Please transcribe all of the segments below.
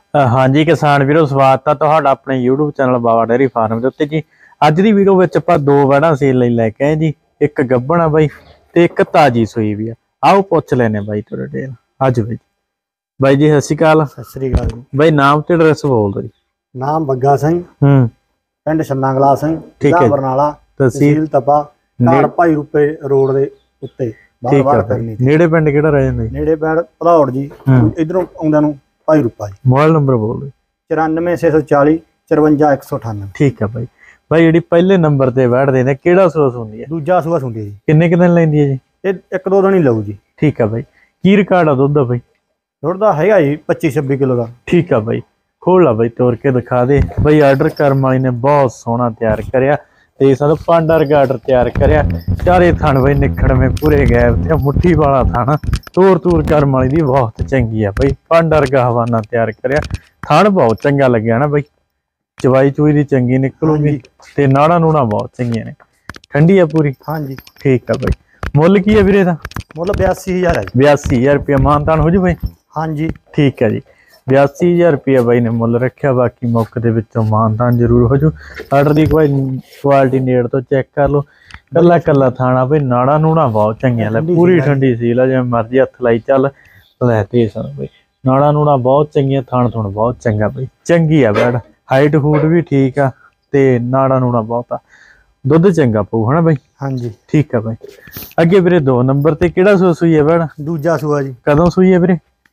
हाँ जी किसान वीरो स्वागत है तुहाडा अपने YouTube channel Baba dairy farm के उत्ते जी। अज की वीडियो विच आपां दो वैड़ां सेल लई लैके आए जी। एक गब्बण आ बाई ते एक ताजी सूई भी आ। आओ पुछ लैने बाई तो डिटेल। अज बाई जी सत श्री अकाल। सत श्री अकाल जी। बाई नाम ते एड्रैस बोल दो जी। नाम बग्गा सिंह, पिंड छन्ना गला सिंह, ठीक है, बरनाला, तहसील तपा, घर भाई रूपे रोड दे उत्ते ठीक है। नेड़े पिंड किहड़ा रह जांदा जी? नेड़े पिंड भदौड़ जी, इधरों आउंदा नूं भाई रूपा जी। मोबाइल नंबर बोल दो। 94 640 54 198। ठीक है बाई। बाई जिहड़ी पहले नंबर ते वैड़ देने किहड़ा सूआ सुंदी है? दूजा सूआ सुंदी है जी। किन्ने क दिन लैंदी है जी? ये एक दो दिन ही लऊ जी। ठीक है बाई। की रिकार्ड आ दुध दा बाई? दुध दा हैगा जी 25-26 किलो दा। ठीक है बाई। खोल ला बाई तोड़ के दिखा दे। बाई आर्डर करम वाली ने बहुत सोहना तैयार करिया ते साडा पांडा वर्गा आर्डर तैयार करिया। चारे थण बाई निखड़ में पूरे गैप ते मुट्ठी वाला थाना तोर तूर करम वाली दी बहुत चंगी है बाई। पांडा वर्गा हवाना तैयार करिया। थान बहुत चंगा लग्या ना बाई। चवाई चुई दी चंगी निकलूगी ते नाड़ा नूड़ा बहुत चंगियां ने। ठंडी है पूरी? हाँ जी। ठीक है बाई। मुੱਲ की है वीरे दा? मुੱਲ 82,000 है जी। 82,000 रुपया मानतान हो जू बाई? हाँ जी। ठीक है जी। 82,000 रुपया बाई ने मुੱਲ रखिया। बाकी मौके दे विचों मानतान जरूर हो जू। आर्डर की क्वालिटी नेड़ तो चेक कर लो। कला कला थाना भाई नाड़ा नूड़ा बहुत चंगिया ले। पूरी ठंडी सील है जिवें मर्जी हथ लाई चल लै ते भाई। नाड़ा नूड़ा बहुत चंगिया थान थुण बहुत चंगा भाई। चंगी है बैड हाइट हूट भी ठीक आ ते नाड़ा नूड़ा बहुत आ। दुध चंगा पऊ है ना भाई? हाँ जी। ठीक है भाई। अगे वीरे 2 नंबर ते किहड़ा सूआ सूई है बैड? दूजा सूआ जी। कदों सूई है वीरे?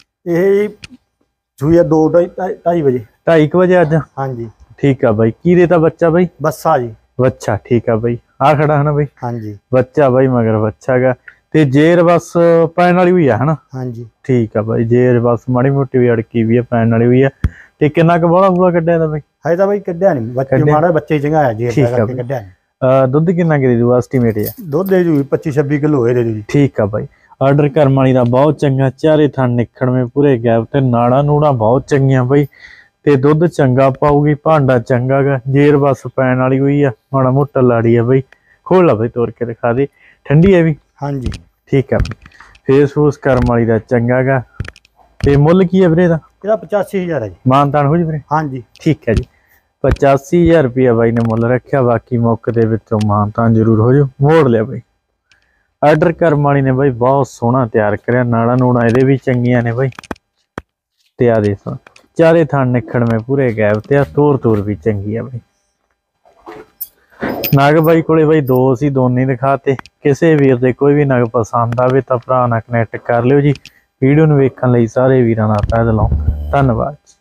ये सूई है 2-2:30 बजे। 2:30 बजे अज? हाँ जी। ठीक है भाई। की देता बच्चा भाई? बस्सा जी। बच्चा ठीक है भाई। आ खड़ा है ना भाई? हाँ जी। बच्चा भाई मगर बच्चा गा ते जेर बस पैन वाली हुई है ना? हाँ जी। ठीक है भाई। जेर बस माड़ी मोटी भी अड़की भी है पैन वाली हुई है। ते किन्ना क बड़ा बूड़ा कड्डिया दा भाई? है तो भाई कड्डिया नहीं बच्चे माड़ा बच्चे चंगाया जेर दा करके कड्डिया नहीं। दुध किन्ना के दे दू एस्टीमेट है? दुध दे जू 25-26 किलो दे दू जी। ठीक है भाई। आर्डर करम वाली दा बहुत चंगा। चारे थन निखड़ में पूरे गैप ते नाड़ा नूड़ा बहुत चंगिया भाई ते दुध चंगा पाऊगी। भांडा चंगा गा। जेर बस पैन वाली हुई है माड़ा मोटा लाड़ी है भाई। खोल ला भाई तोड़ के दिखा दे। ठंडी है भी? हाँ जी। ठीक है भाई। फेस फूस करम वाली दा चंगा गा ते मुੱਲ की है वीरे दा? 85,000 है जी। मानतान हो जी वीरे? हाँ जी। ठीक है जी। 85,000 रुपया बाई ने मुੱਲ रखिया। बाकी मौके दे विचों मानतान जरूर हो जू। मोड़ लिया बाई। आर्डर करम वाली ने बाई बहुत सोहना तैयार करिया। नाड़ा नूड़ा इहदे भी चंगियां ने बाई ते आ दे चारे थान निखड़ में पूरे गैप ते तोर तूर भी चंगी है बाई। नग बाई कोले बाई दो सी दोने दिखाते। किसी वीर दे कोई भी नग पसंद आवे तां भरा नाल कनैक्ट कर लियो जी। वीडियो नूं वेखण लई सारे वीरां दा तहे दिलों धन्नवाद।